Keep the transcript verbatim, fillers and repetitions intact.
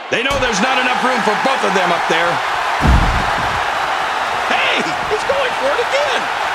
They know there's not enough room for both of them up there. Hey, he's going for it again.